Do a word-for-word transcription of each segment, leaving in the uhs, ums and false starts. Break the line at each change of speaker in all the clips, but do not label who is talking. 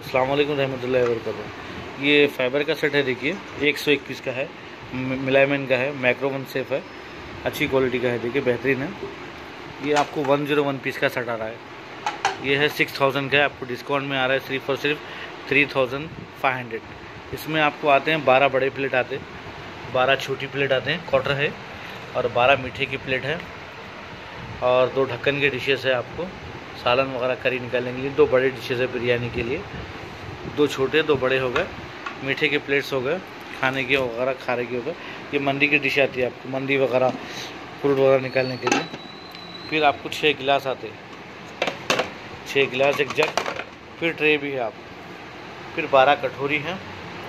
अस्सलाम वालेकुम रहमतुल्लाहि व बरकातहू। ये फाइबर का सेट है, देखिए एक सौ एक पीस का है, मिलायमन का है, माइक्रो वन सेफ है, अच्छी क्वालिटी का है, देखिए बेहतरीन है। ये आपको वन जीरो वन पीस का सेट आ रहा है। ये है सिक्स थाउजेंड का है, आपको डिस्काउंट में आ रहा है सिर्फ और सिर्फ थ्री थाउजेंड फाइव हंड्रेड। इसमें आपको आते हैं बारह बड़े प्लेट आते हैं, बारह छोटी प्लेट आते हैं, क्वार्टर है, और बारह मीठे की प्लेट है, और दो ढक्कन के डिशेस है। आपको सालन वगैरह करी निकालने के लिए दो बड़े डिशेस है, बिरयानी के लिए दो छोटे दो बड़े हो गए, मीठे के प्लेट्स हो गए, खाने के वगैरह खाने के हो गए। ये मंदी की डिश आती है आपको, मंदी वगैरह फ्रूट वगैरह निकालने के लिए। फिर आपको छः गिलास आते हैं, छः गिलास, एक जग, फिर ट्रे भी है आप, फिर बारह कटोरी हैं,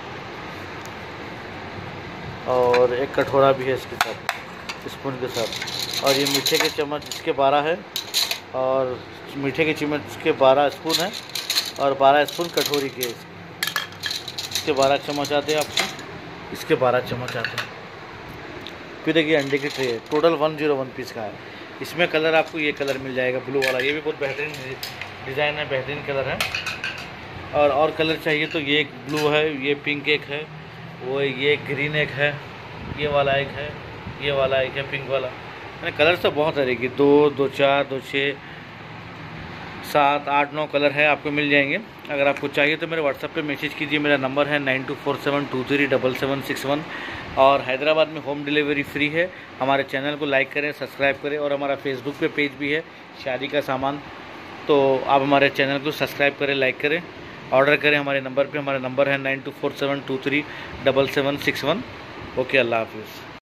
और एक कटोरा भी है इसके साथ, स्पून के साथ। और ये मीठे के चम्मच इसके बारह है, और मीठे के चम्मच के बारह स्पून है, और बारह स्पून कटोरी के, इसके बारह चम्मच आते हैं आपको, इसके बारह चम्मच आते हैं। फिर देखिए अंडे की ट्रे है, total one zero one piece का है। इसमें कलर आपको ये कलर मिल जाएगा, ब्लू वाला, ये भी बहुत बेहतरीन डिज़ाइन है, बेहतरीन कलर है। और और कलर चाहिए तो ये एक ब्लू है, ये पिंक एक है, वो ये ग्रीन एक है, ये वाला एक है, ये वाला एक है पिंक वाला। मैंने कलर तो बहुत है, देखिए दो दो चार दो छः सात आठ नौ कलर है, आपको मिल जाएंगे। अगर आपको चाहिए तो मेरे व्हाट्सएप पे मैसेज कीजिए, मेरा नंबर है nine two four seven two three double seven six one, और हैदराबाद में होम डिलीवरी फ्री है। हमारे चैनल को लाइक करें, सब्सक्राइब करें, और हमारा फेसबुक पे पेज भी है शादी का सामान, तो आप हमारे चैनल को सब्सक्राइब करें, लाइक करें, ऑर्डर करें हमारे नंबर पे। हमारा नंबर है nine two four seven two three double seven six one. Okay, अल्लाह हाफिज़।